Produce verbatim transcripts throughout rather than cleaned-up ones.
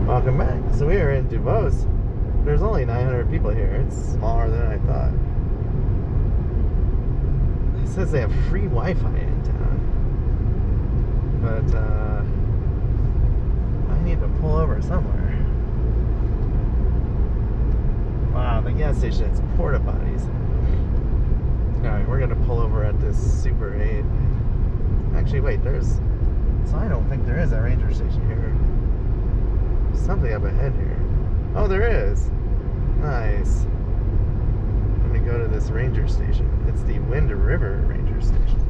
Welcome back. So we are in Dubois. There's only nine hundred people here. It's smaller than I thought. It says they have free Wi-Fi in town. But, uh, I need to pull over somewhere. Wow, the gas station has porta potties. Alright, we're gonna pull over at this Super eight. Actually, wait, there's... So I don't think there is a ranger station here. There's something up ahead here. Oh, there is. Nice. Let me go to this ranger station. It's the Wind River Ranger Station.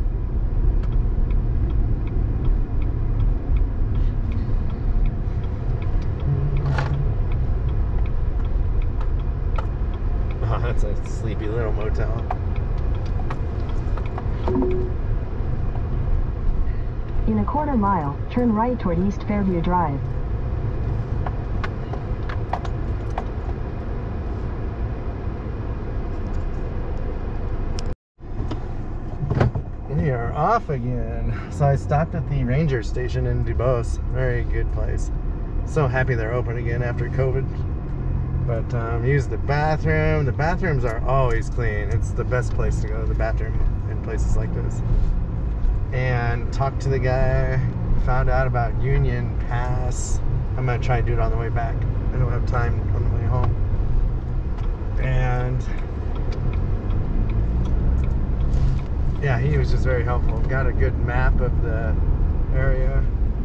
Oh, that's a sleepy little motel. In a quarter mile, turn right toward East Fairview Drive. We are off again. So I stopped at the ranger station in Dubois. Very good place. So happy they're open again after COVID. But um, used the bathroom. The bathrooms are always clean. It's the best place to go to the bathroom in places like this. And talked to the guy. Found out about Union Pass. I'm gonna try and do it on the way back. I don't have time on the way home. And yeah, he was just very helpful. Got a good map of the area.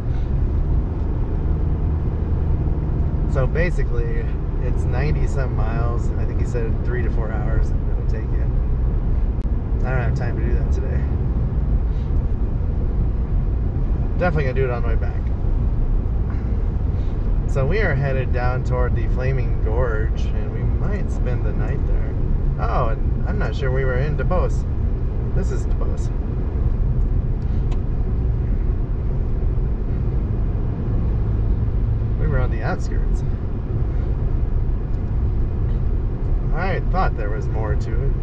So basically, it's ninety some miles. I think he said three to four hours it'll take you. I don't have time to do that today. Definitely gonna do it on the way back. So we are headed down toward the Flaming Gorge, and we might spend the night there. Oh, and I'm not sure we were in Dubois. This is Dubois. We were on the outskirts. I thought there was more to it.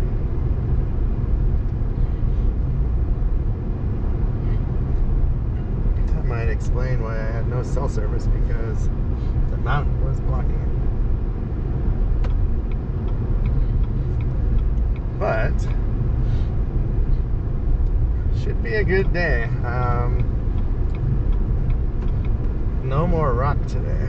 That might explain why I had no cell service, because the mountain was blocking it. But should be a good day. Um, no more rock today.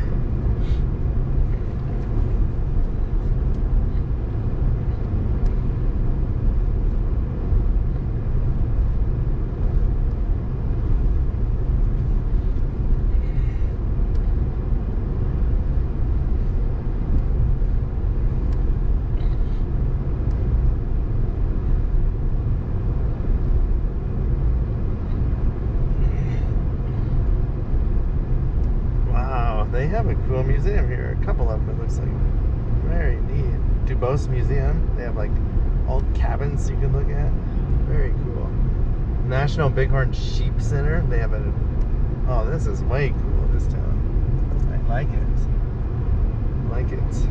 They have a cool museum here. A couple of them, it looks like. Very neat. Dubois Museum. They have like old cabins you can look at. Very cool. National Bighorn Sheep Center. They have a... Oh, this is way cool, this town. I like it. I like it.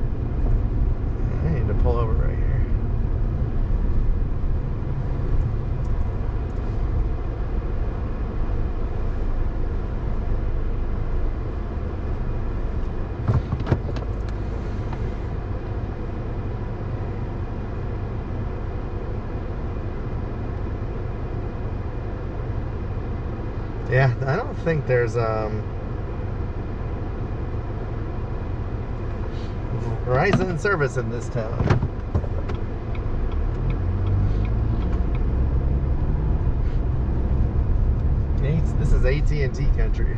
I need to pull over right here. Yeah, I don't think there's um, Verizon service in this town. This is A T and T country.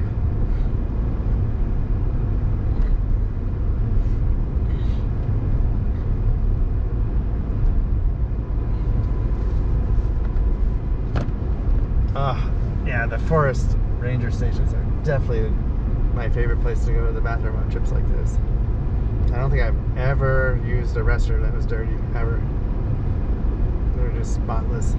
Ah. Yeah, the forest ranger stations are definitely my favorite place to go to the bathroom on trips like this. I don't think I've ever used a restroom that was dirty, ever. They're just spotless.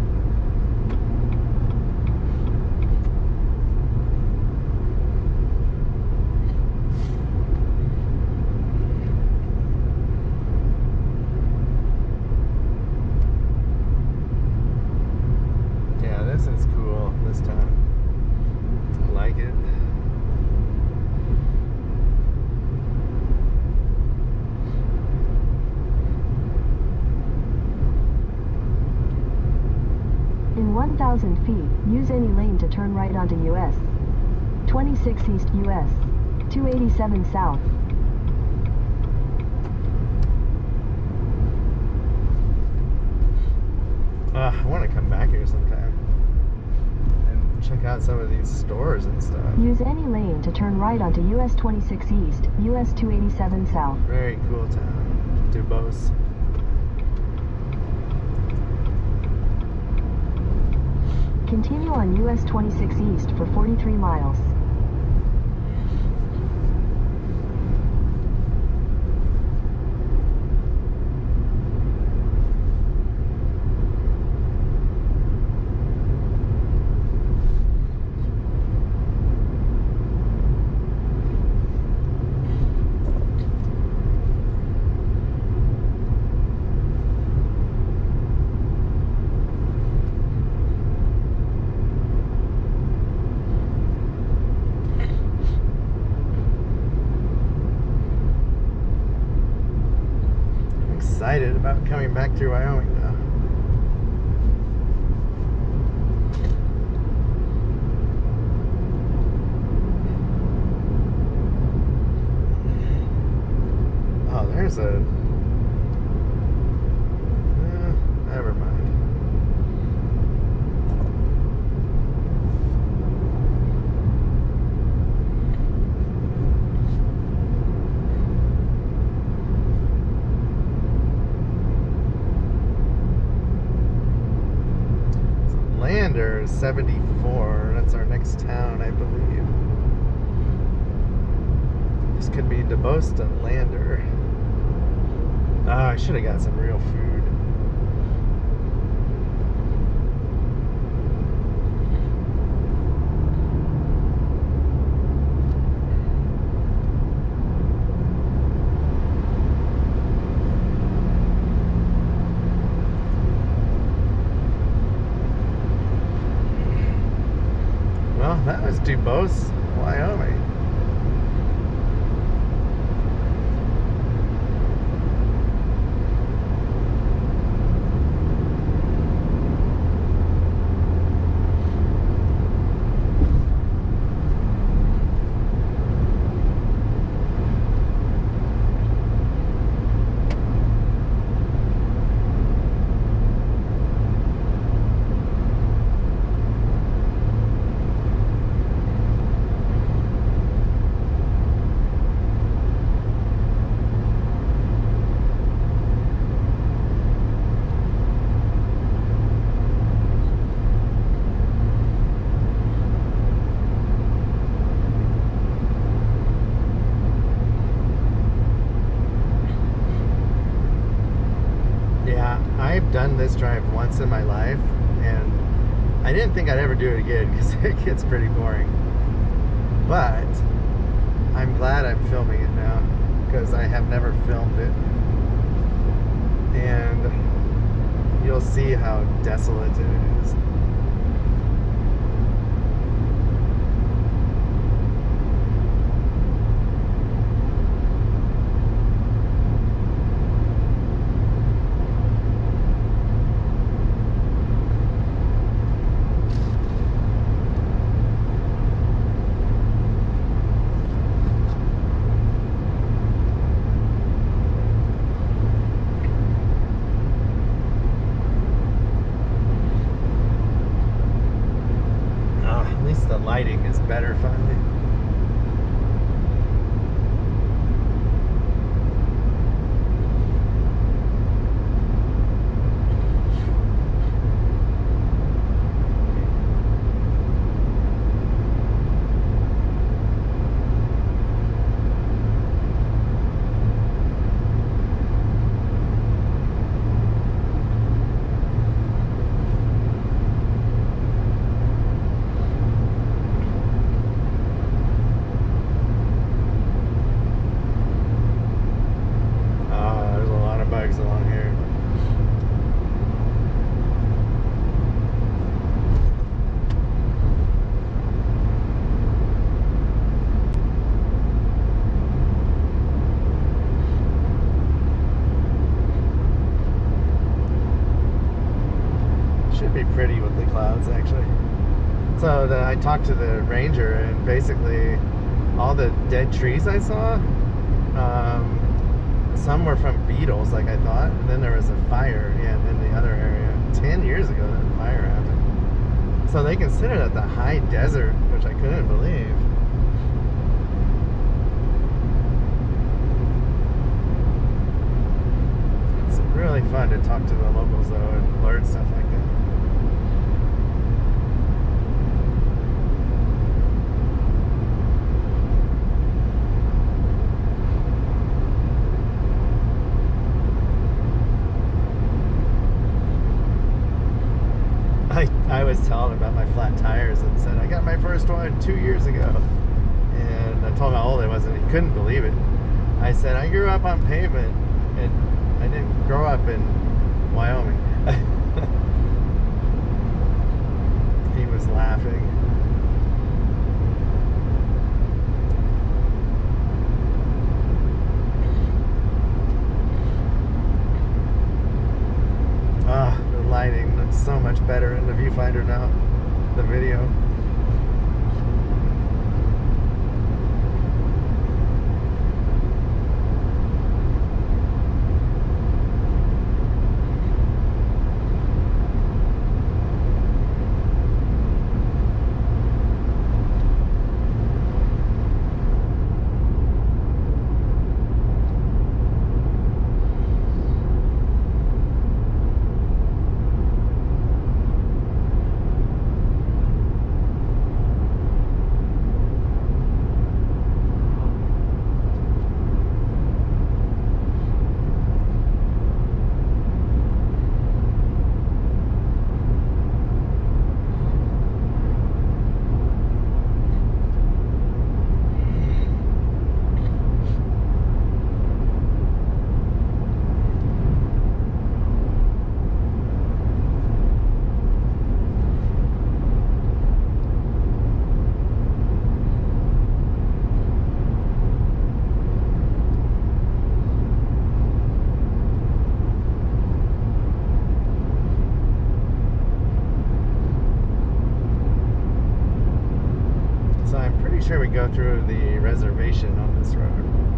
Yeah, this is cool this time. I like it. one thousand feet, use any lane to turn right onto U S twenty-six East U S two eighty-seven South. Uh, I want to come back here sometime and check out some of these stores and stuff. Use any lane to turn right onto U S twenty-six East, U S two eighty-seven South. Very cool town, Dubois. Continue on U S twenty-six East for forty-three miles. Excited about coming back through Wyoming now. Oh, there's a... Uh, never mind. Lander seventy-four. That's our next town, I believe. This could be Dubois to Lander. Oh, I should have got some real food. Well, that was Dubois, Wyoming. I've done this drive once in my life, and I didn't think I'd ever do it again because it gets pretty boring. But I'm glad I'm filming it now because I have never filmed it. And you'll see how desolate it is. clouds, actually. So the, I talked to the ranger, and basically all the dead trees I saw, um, some were from beetles, like I thought, and then there was a fire yeah, in the other area. Ten years ago, that fire happened. So they consider that the high desert, which I couldn't believe. It's really fun to talk to the locals, though, and learn stuff like that. I, I was telling about my flat tires and said, I got my first one two years ago. And I told him how old I was, and he couldn't believe it. I said, I grew up on pavement, and I didn't grow up in Wyoming. He was laughing. Ah, the lighting looks so much better in the viewfinder now, the video. Sure, we go through the reservation on this road.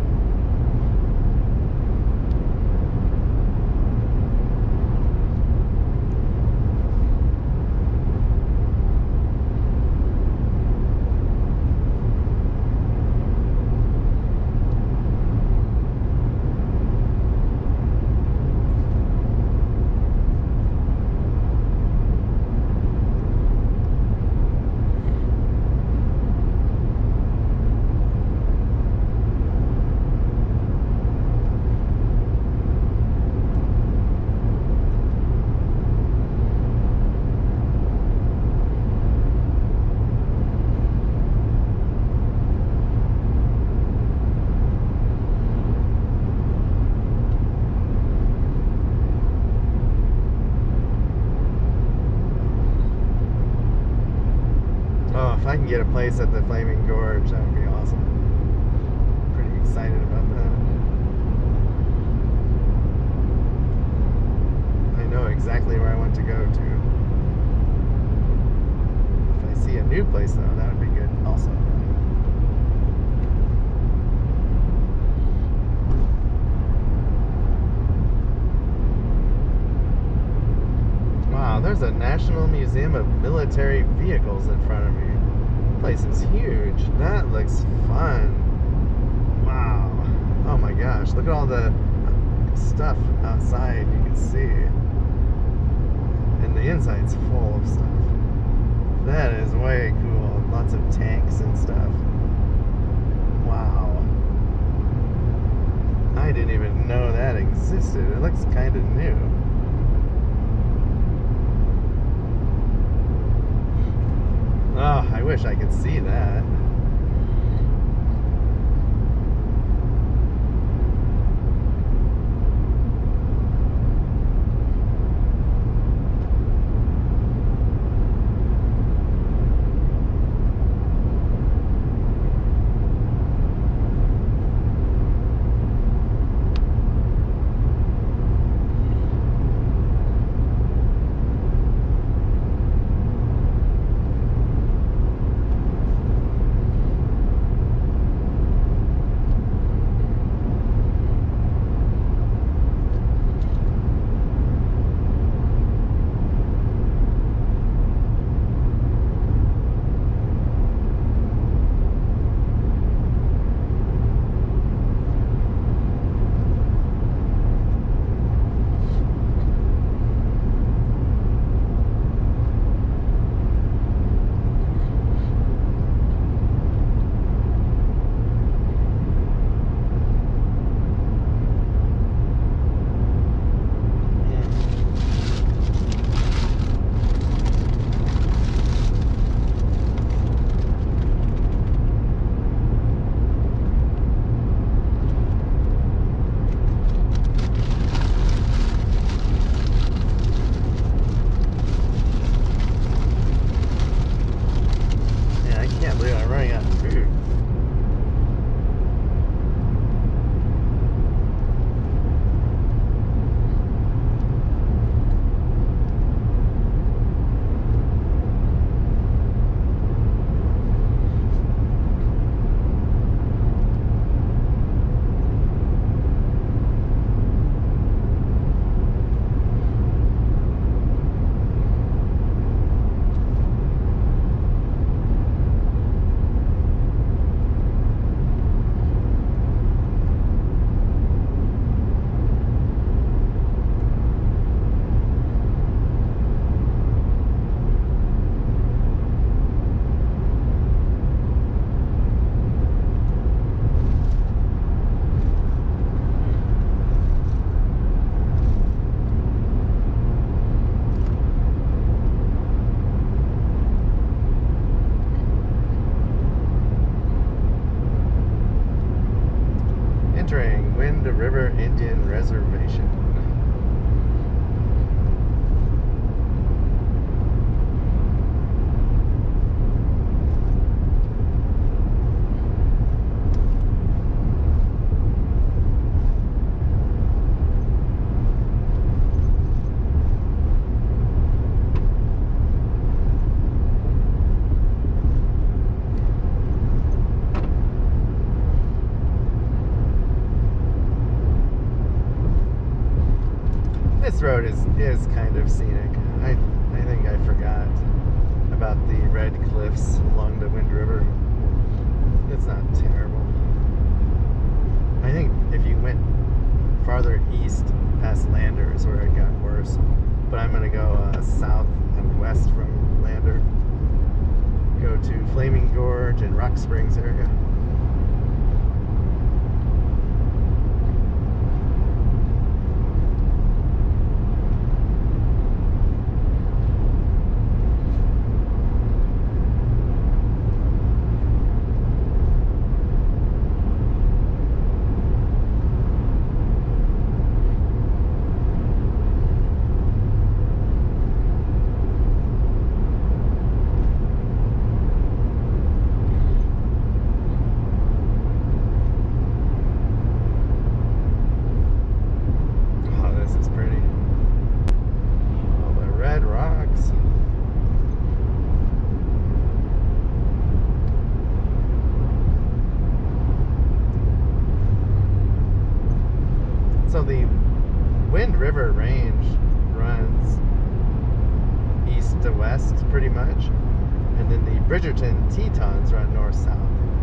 If I can get a place at the Flaming Gorge, that would be awesome. Pretty excited about that. I know exactly where I want to go to. If I see a new place, though, that would be good also. Wow, there's a National Museum of Military Vehicles in front of me. This place is huge. That looks fun. Wow. Oh my gosh, look at all the stuff outside you can see. And the inside's full of stuff. That is way cool. Lots of tanks and stuff. Wow. I didn't even know that existed. It looks kind of new. Oh, I wish I could see that. entering Wind River Indian Reservation. This road is, is kind of scenic. I, I think I forgot about the red cliffs along the Wind River. It's not terrible. I think if you went farther east past Lander is where it got worse. But I'm going to go uh, south and west from Lander. Go to Flaming Gorge and Rock Springs area. So the Wind River Range runs east to west pretty much, and then the Bridgerton Tetons run north-south.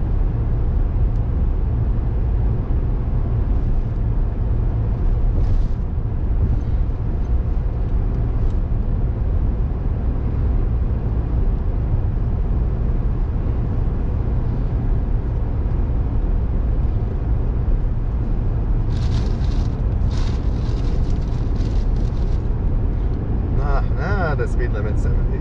The speed limit seventy.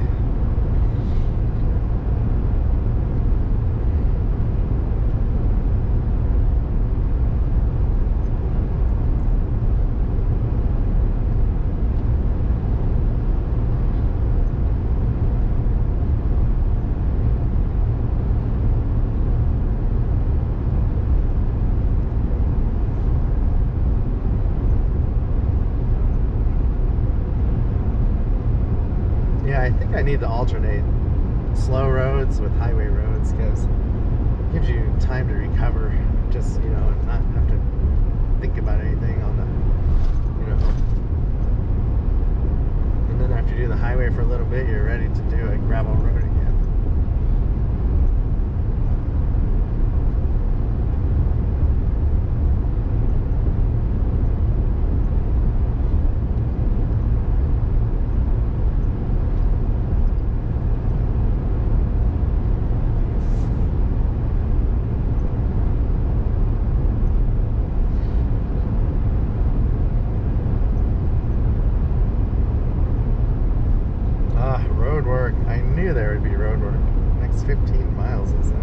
Yeah, I think I need to alternate slow roads with highway roads because it gives you time to recover, just, you know, and not have to think about anything on the, you know. And then after you do the highway for a little bit, you're ready to do a gravel road again. Work. I knew there would be road work. Next fifteen miles is it?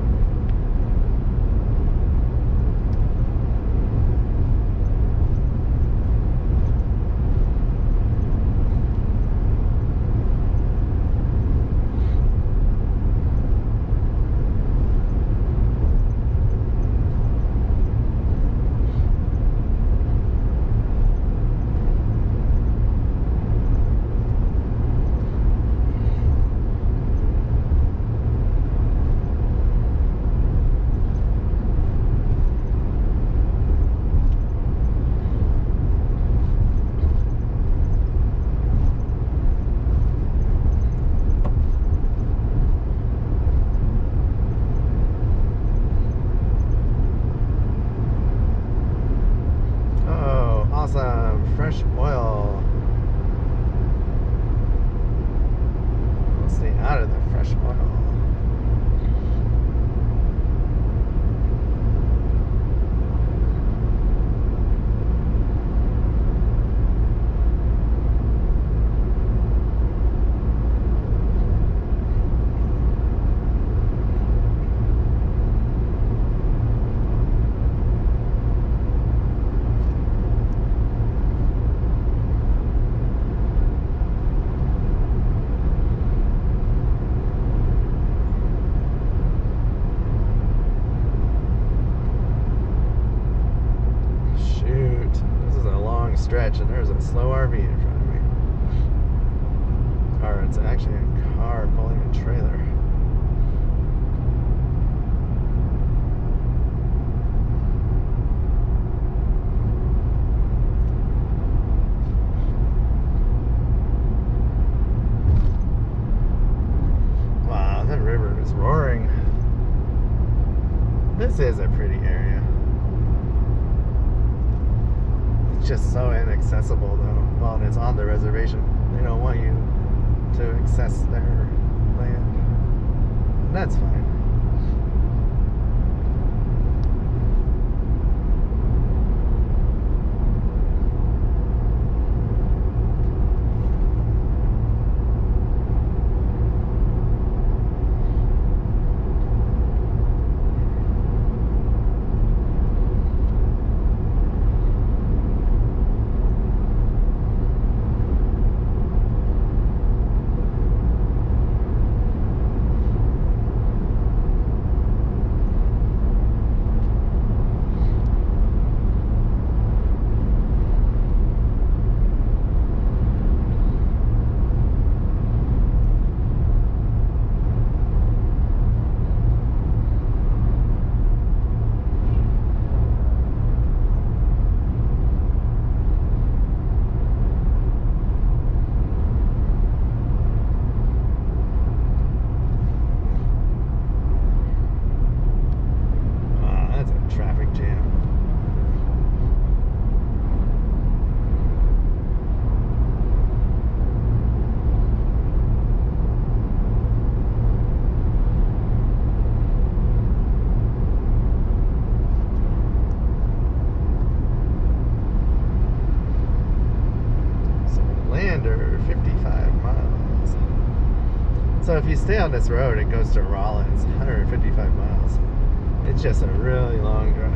Awesome, fresh oil. We'll stay out of the fresh oil. stretch, and there's a slow R V in front of me. Or it's actually a car pulling a trailer. Wow, that river is roaring. This is a pretty area. It's just so inaccessible though. Well, and it's on the reservation. They don't want you to access their land. That's fine. So if you stay on this road, it goes to Rollins, one hundred fifty-five miles. It's just a really long drive.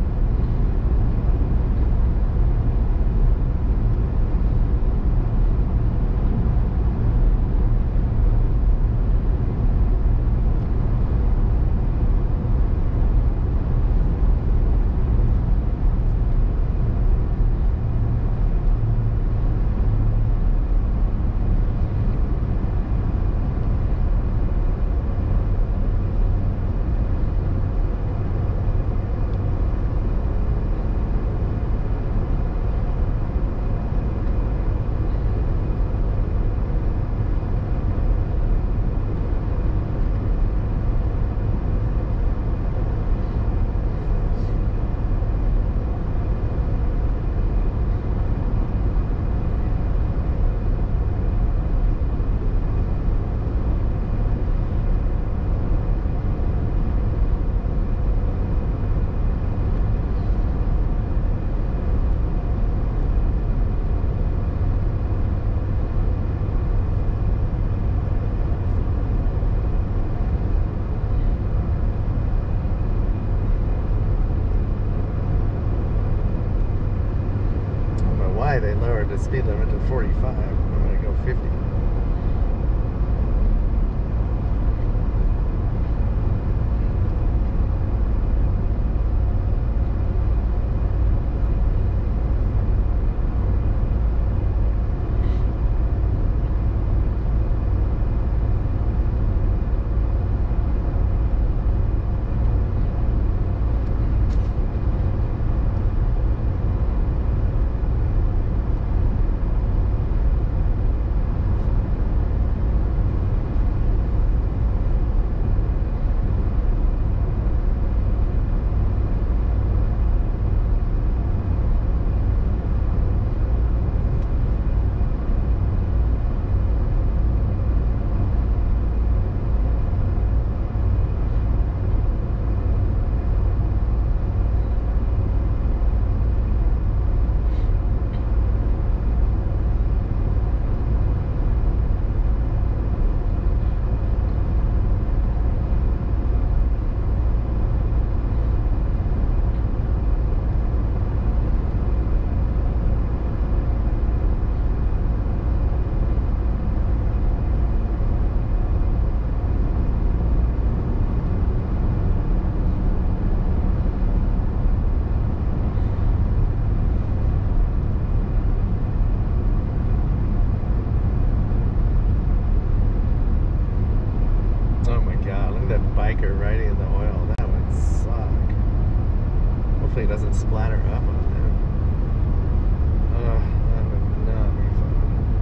They lowered the speed limit to forty-five. I'm going to go fifty. ladder up on him. Ugh, that would not be fun.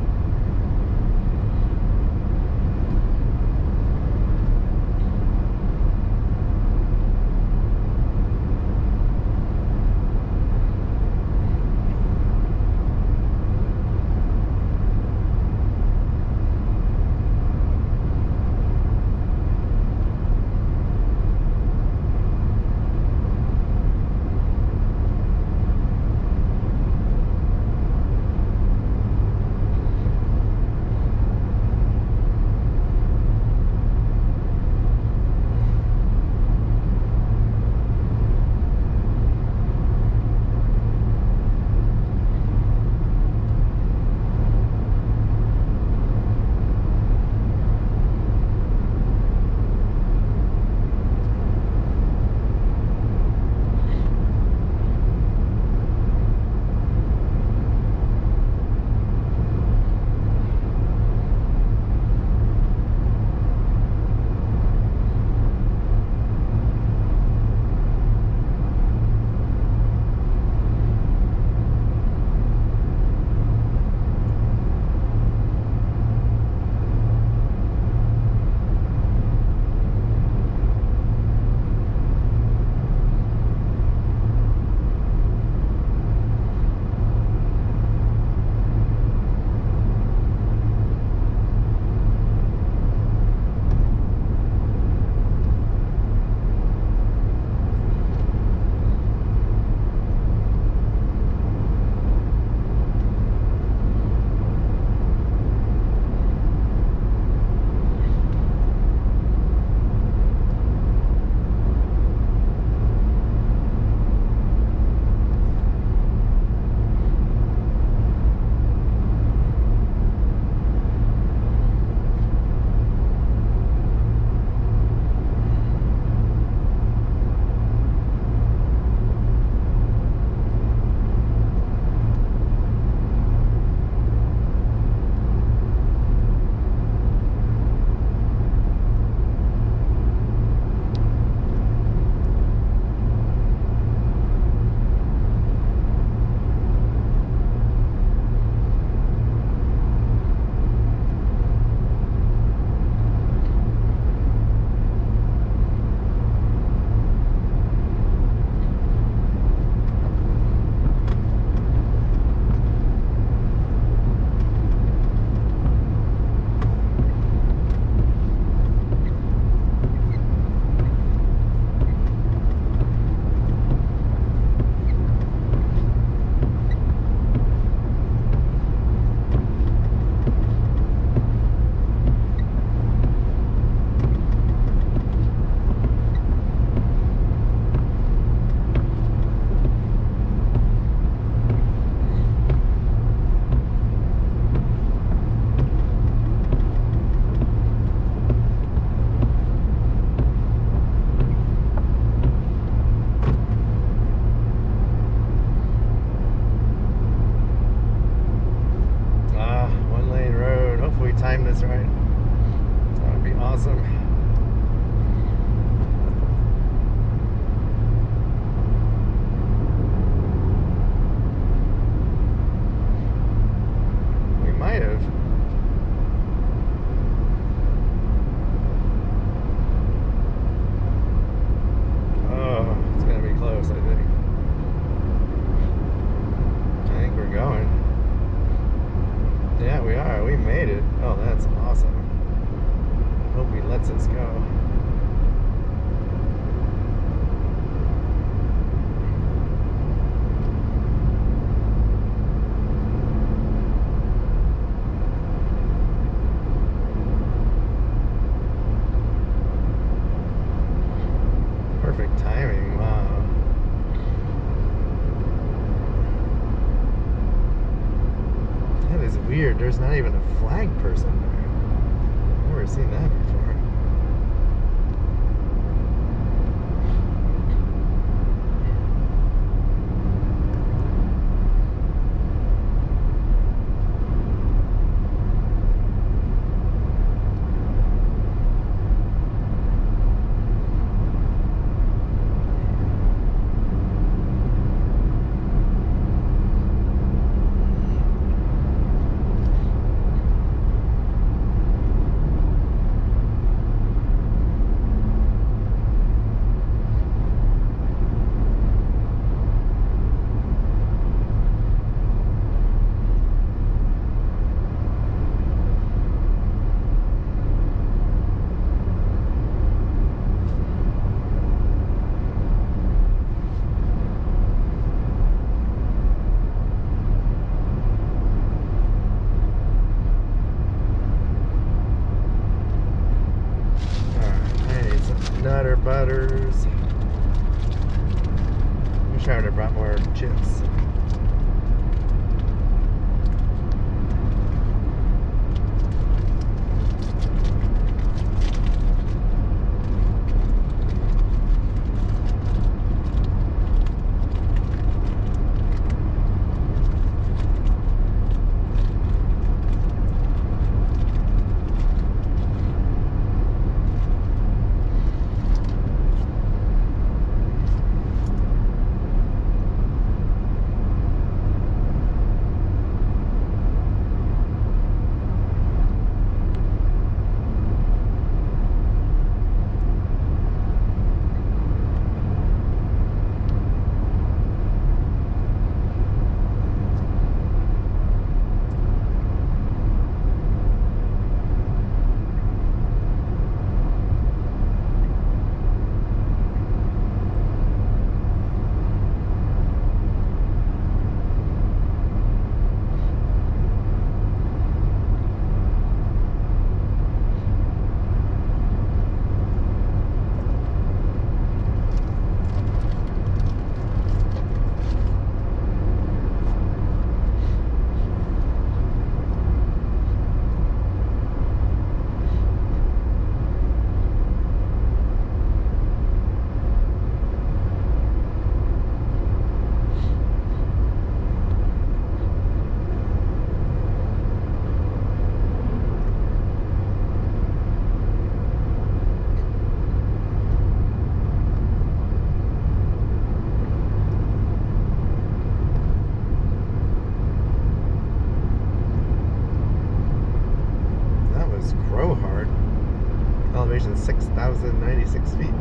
weird. There's not even a flag person there. I've never seen that before. butters. Wish I would have brought more chips. six thousand ninety-six feet.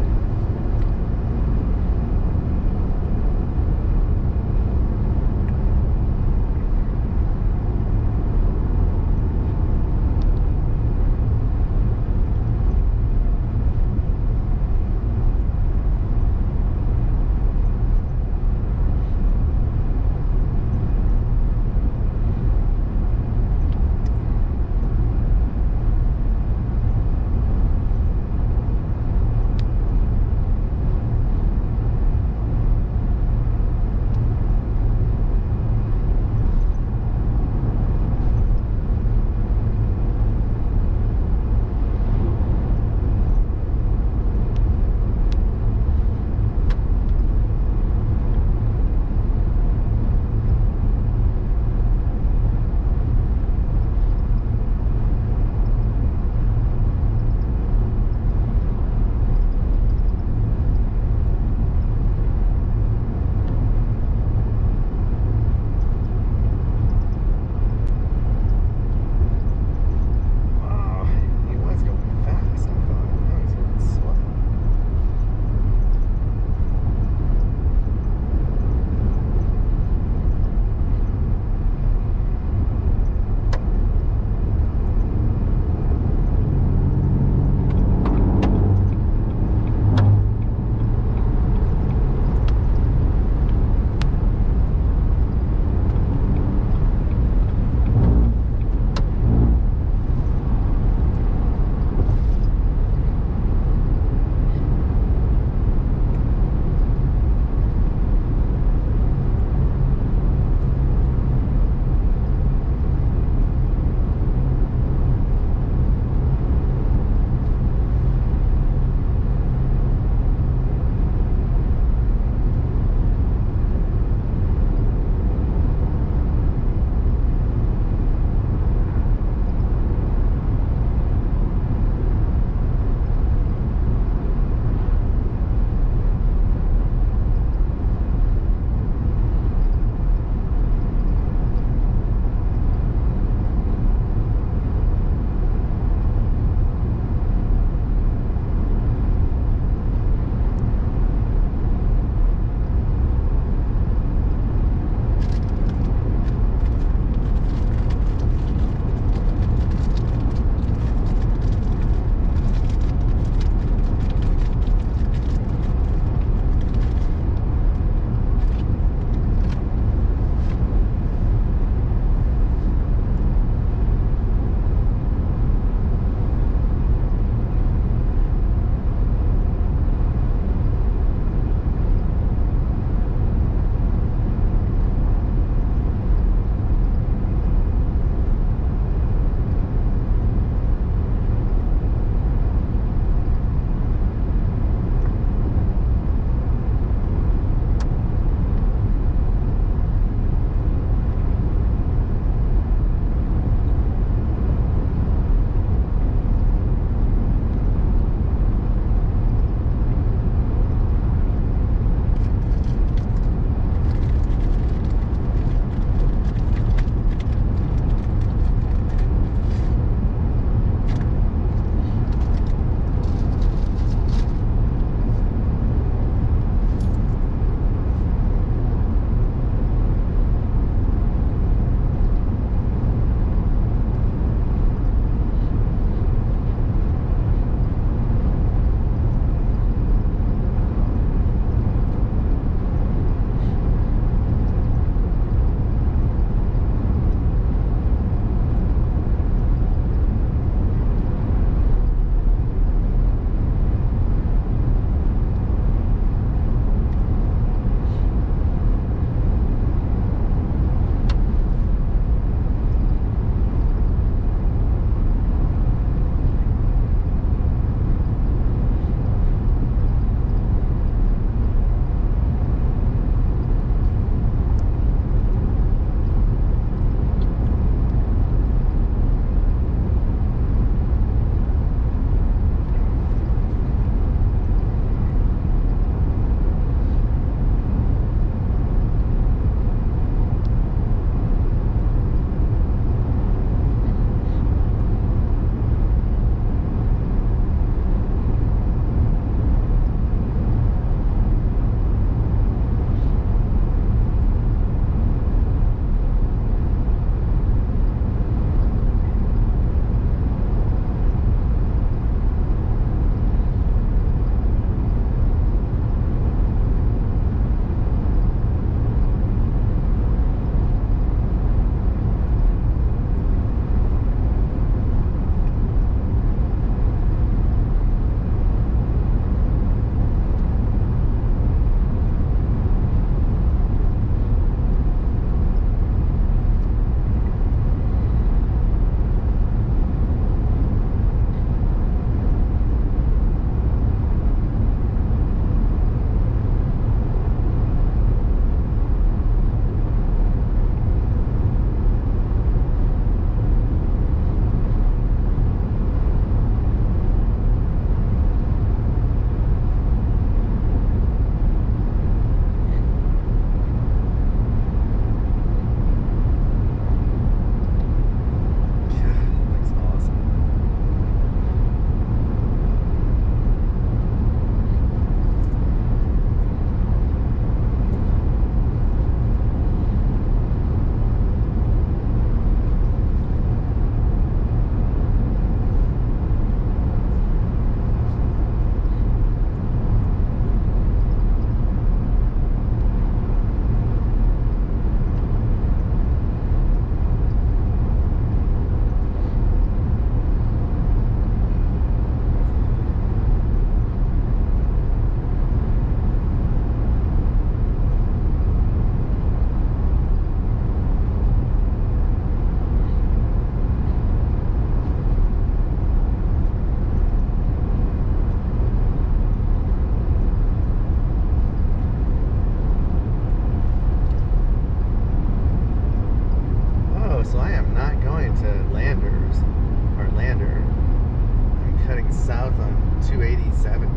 south on two eighty-seven.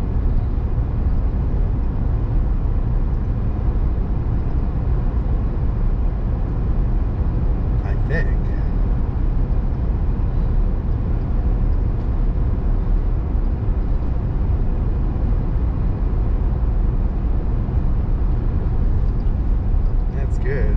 I think. That's good.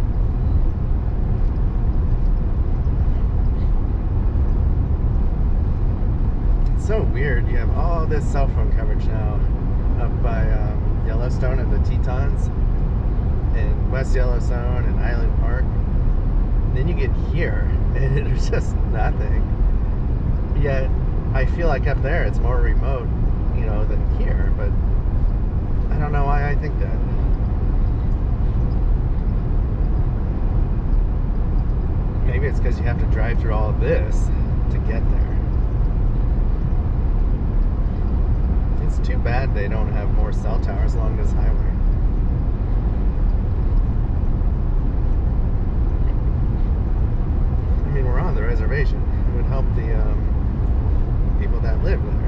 So weird. You have all this cell phone coverage now up by um, Yellowstone and the Tetons and West Yellowstone and Island Park. And then you get here and there's just nothing. Yet I feel like up there it's more remote, you know, than here. But I don't know why I think that. Maybe it's because you have to drive through all of this to get there. It's too bad they don't have more cell towers along this highway. I mean, we're on the reservation. It would help the um, people that live there.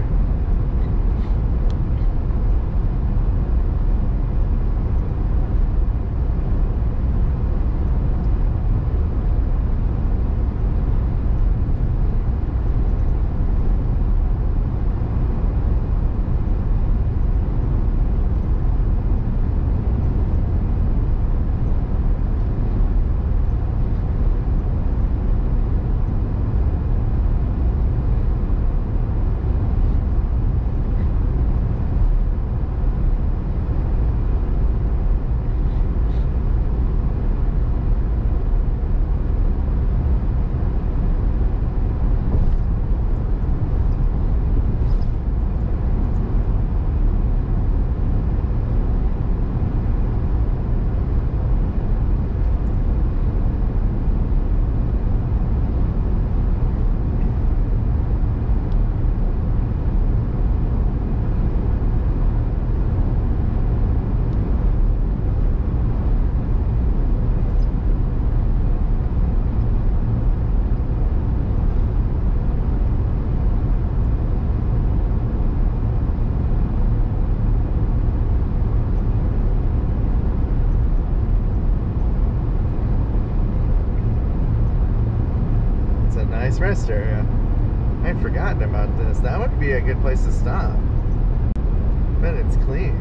Rest area. I'd forgotten about this. That would be a good place to stop. Bet it's clean.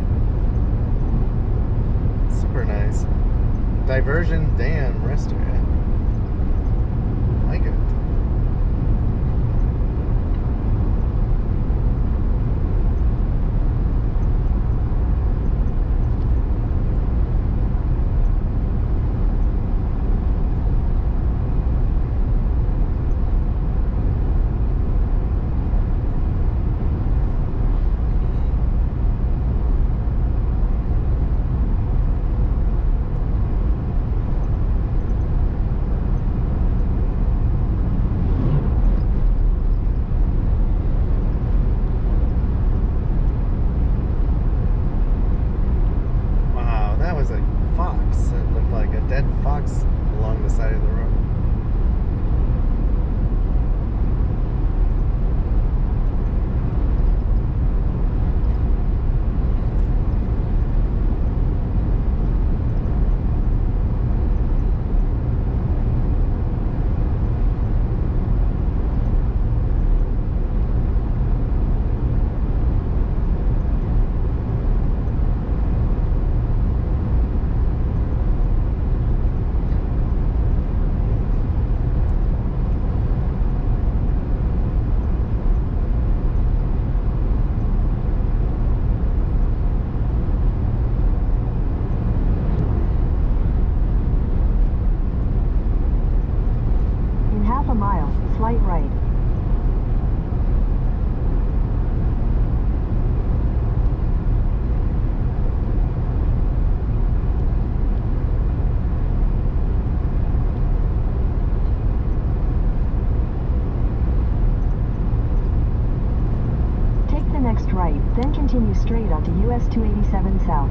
Super nice. Diversion Dam Rest area. Like it. Along the side of the road. Slight right. Take the next right, then continue straight onto U S two eighty-seven South.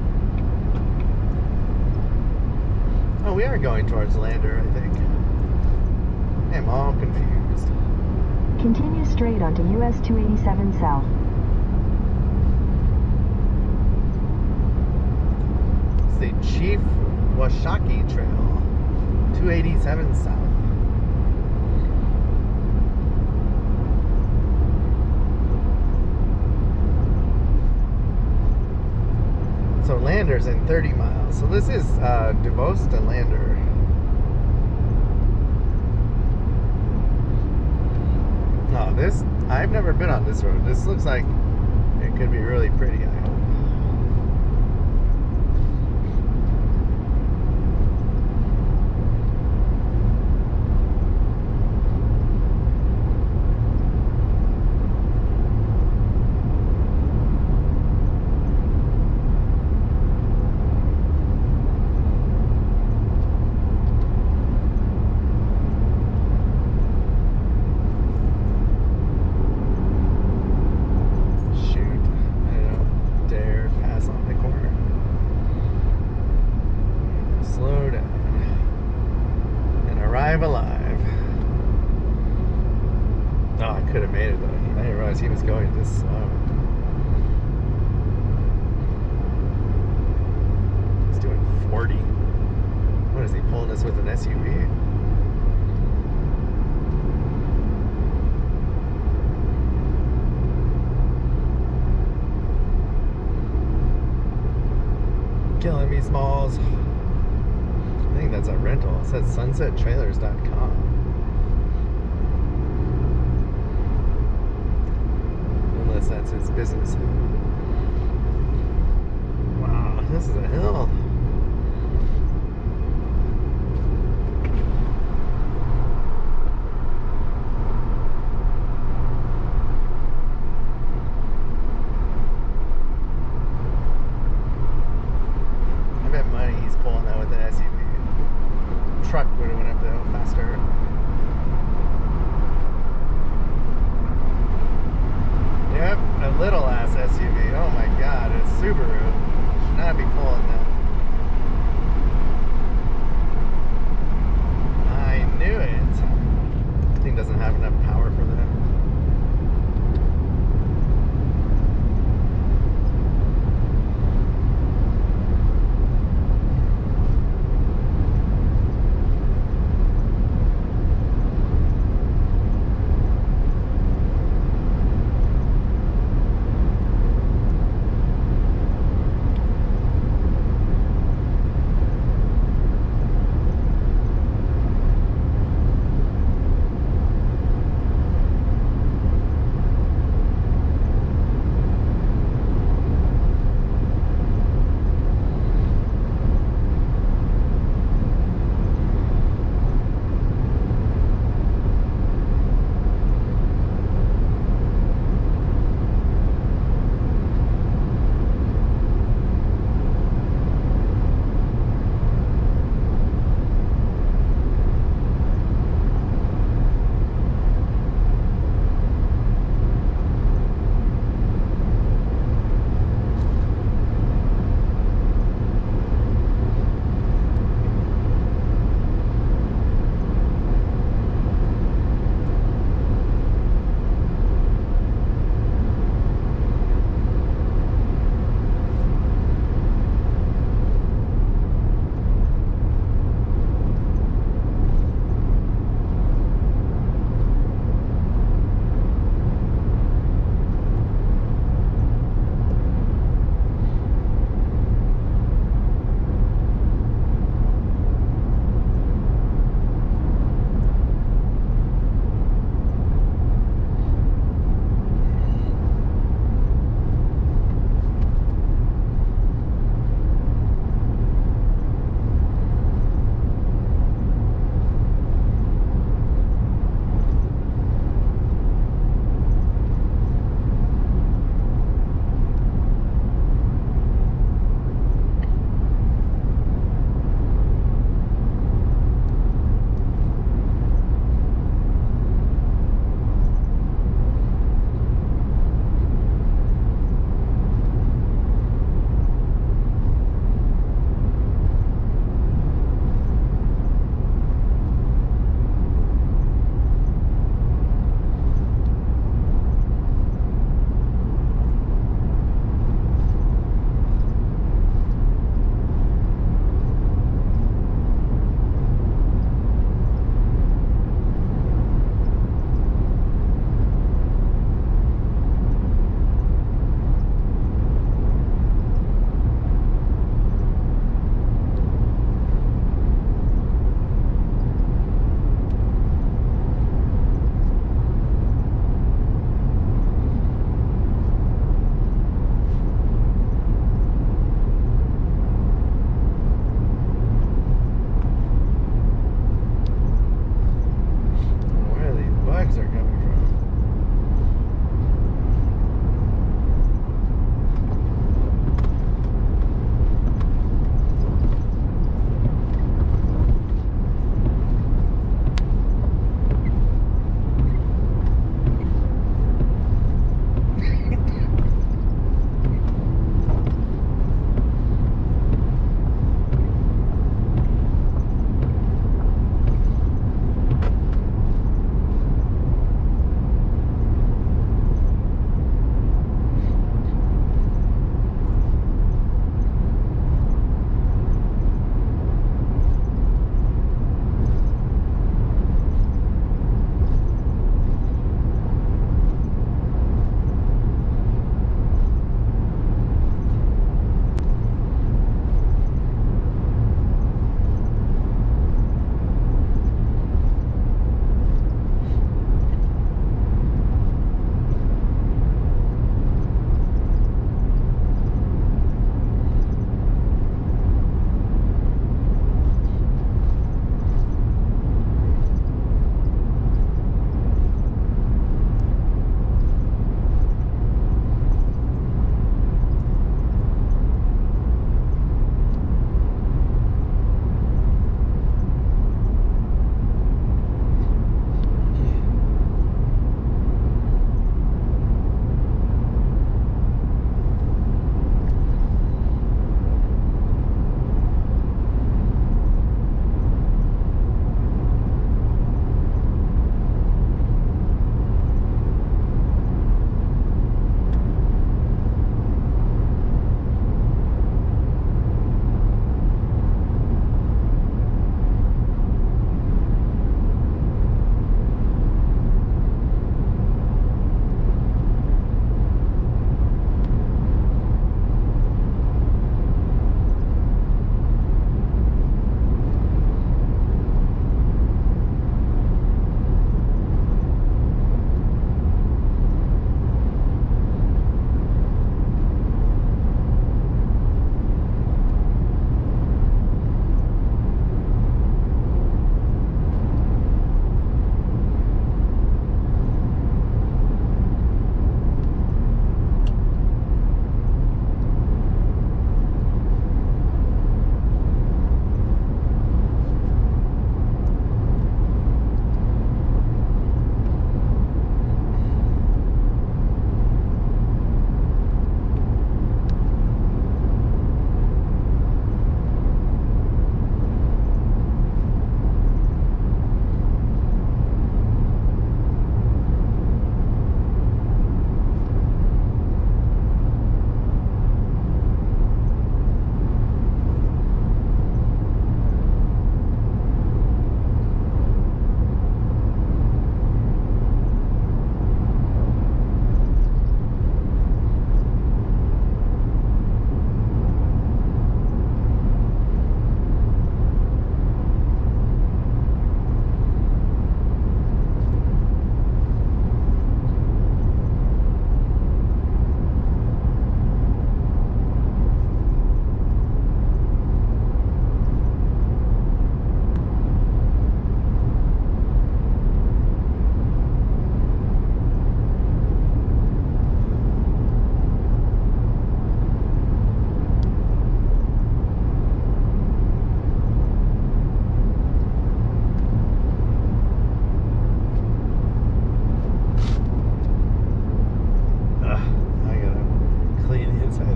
Oh, we are going towards Lander, I think. I'm all confused. Continue straight onto U S two eighty-seven South. It's the Chief Washakie Trail, two eighty-seven South. So Lander's in thirty miles. So this is uh, Dubois to Lander. Oh, this, I've never been on this road. This looks like it could be really pretty, I hope. Alive. Oh, I could have made it though. I didn't realize he was going this slow. He's doing forty. What is he pulling us with an S U V? Killing me, Smalls. I think that's a rental. It says sunset trailers dot com. Unless that's his business. Wow, this is a hill. I bet money he's pulling that with an S U V. Truck would have went up the hill faster. Yep, a little ass S U V.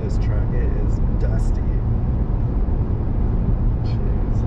this truck. It is dusty. Jeez.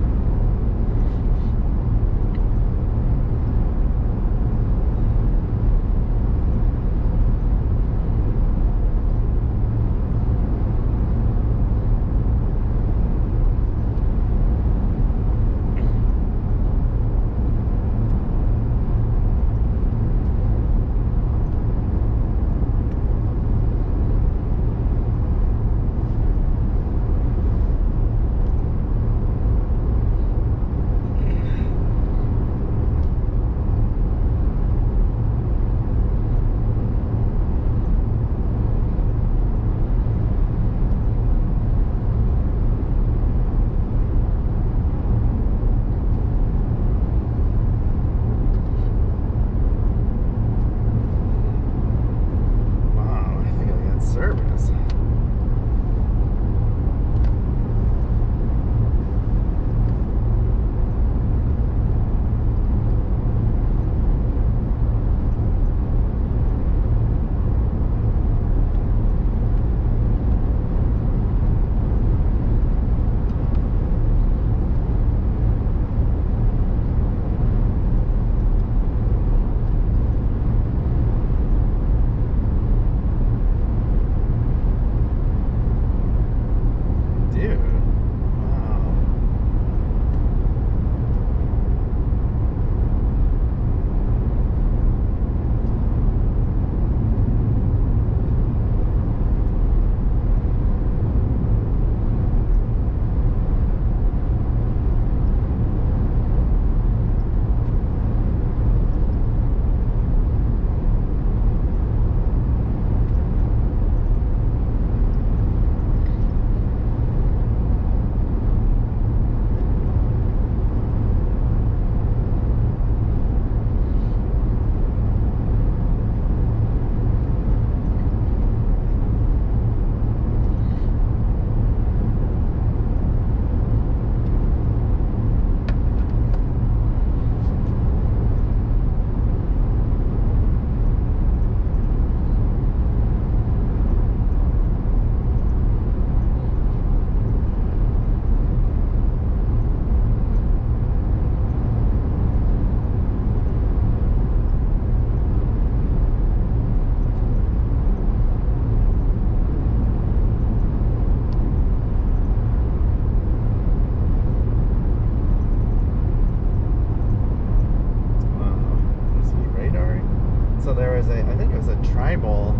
tribal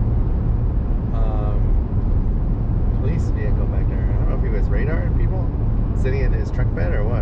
um, police vehicle back there. I don't know if he was radaring people sitting in his truck bed or what.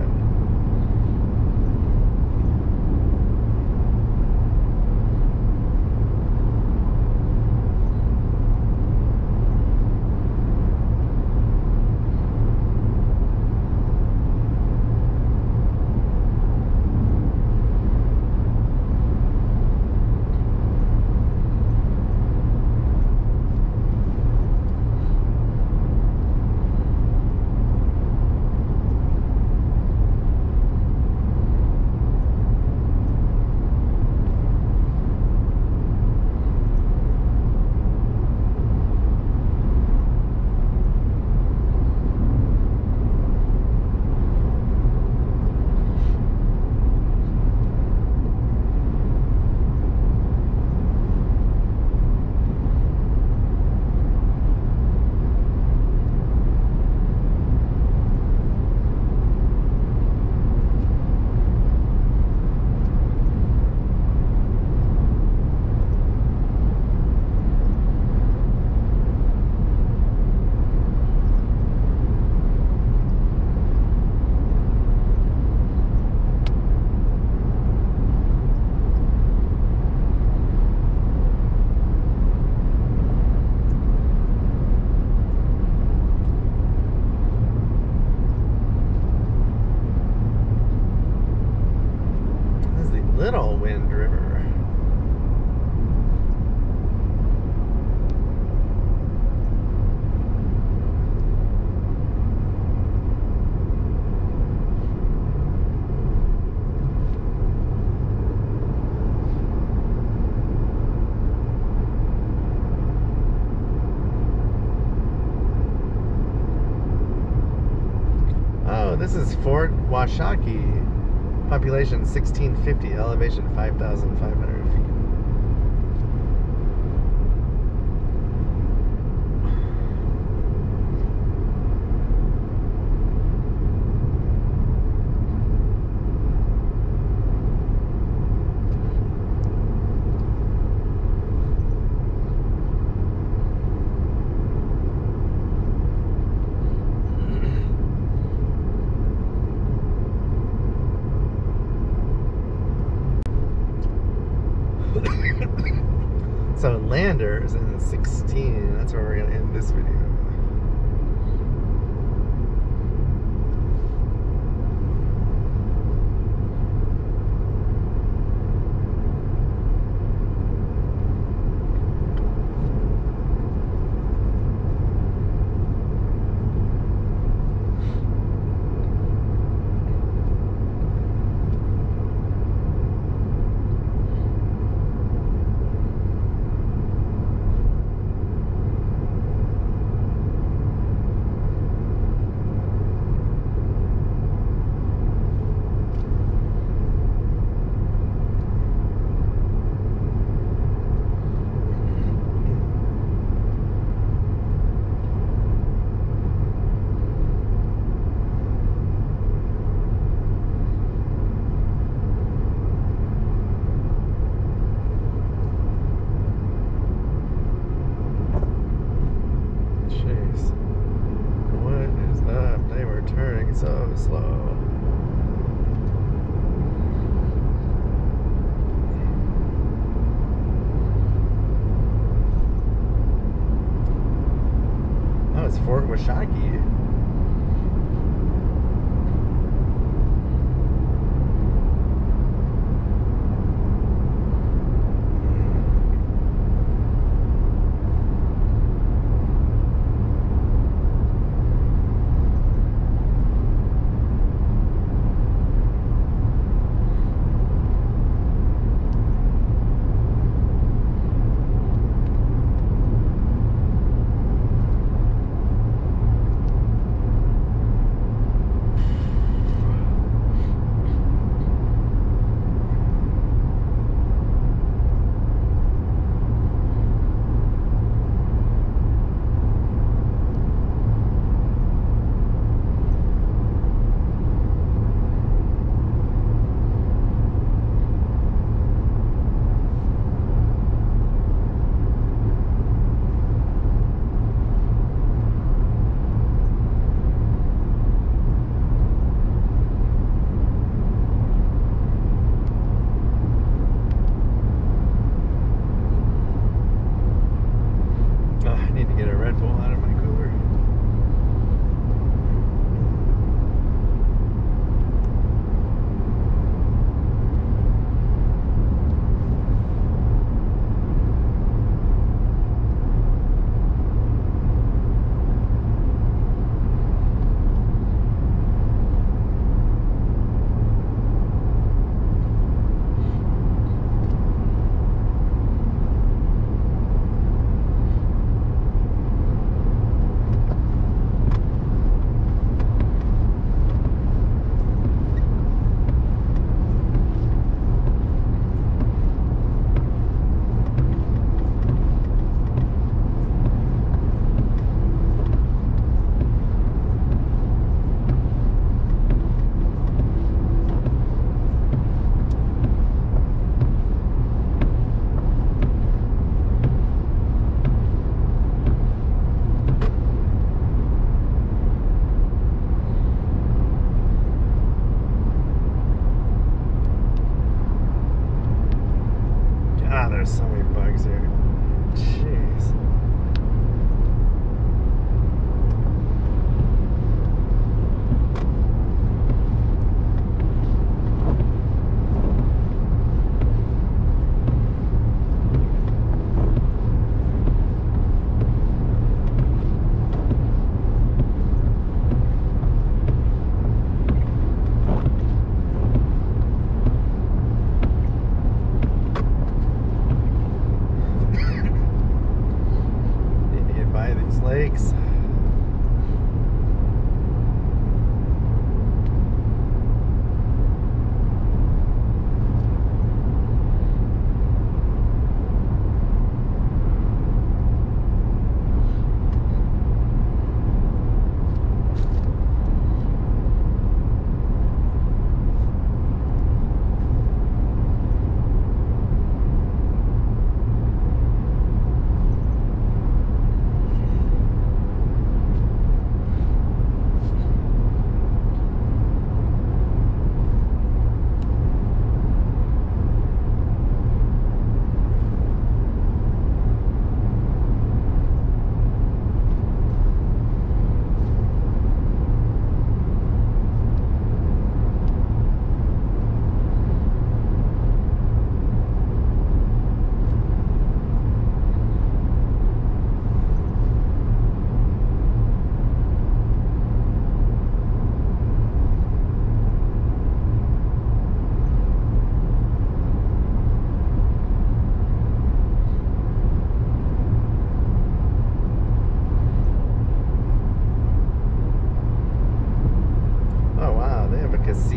this is Fort Washakie. Population sixteen fifty, elevation five thousand five hundred feet. So Landers in sixteen, that's where we're gonna end this video. So slow. Oh, it's Fort Washakie.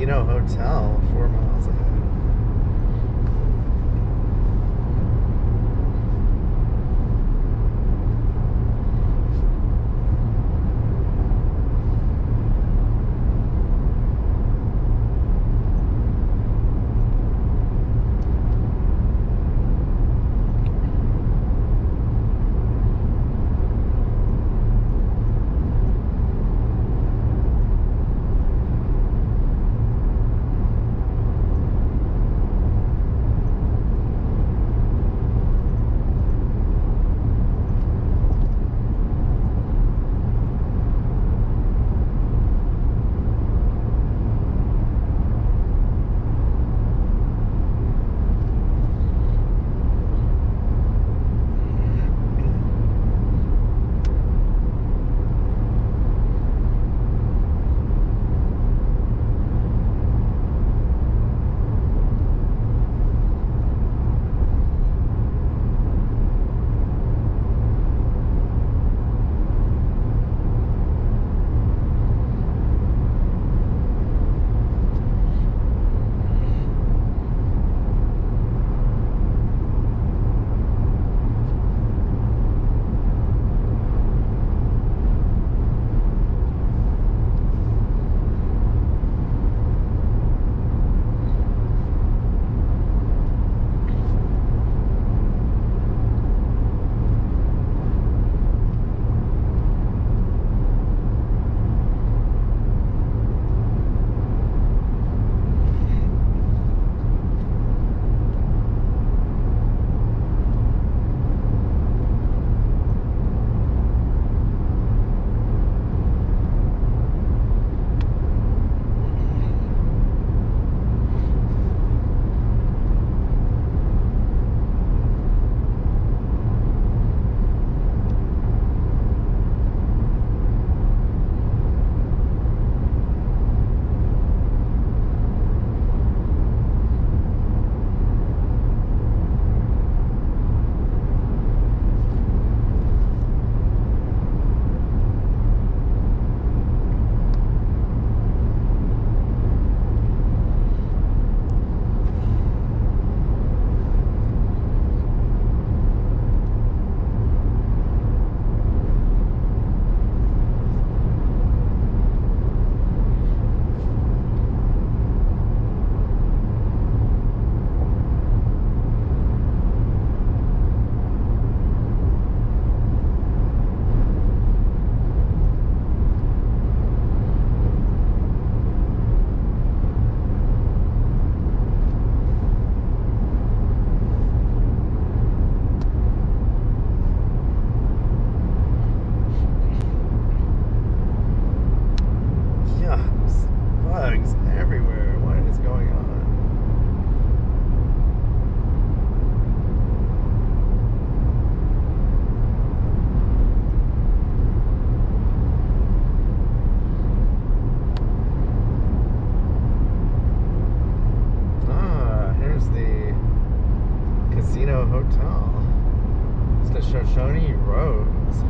Casino Hotel, four miles ahead. Shoshone Rose.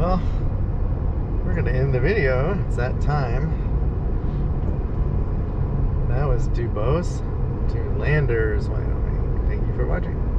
Well, we're going to end the video. It's that time. That was Dubois to Landers, Wyoming. Thank you for watching.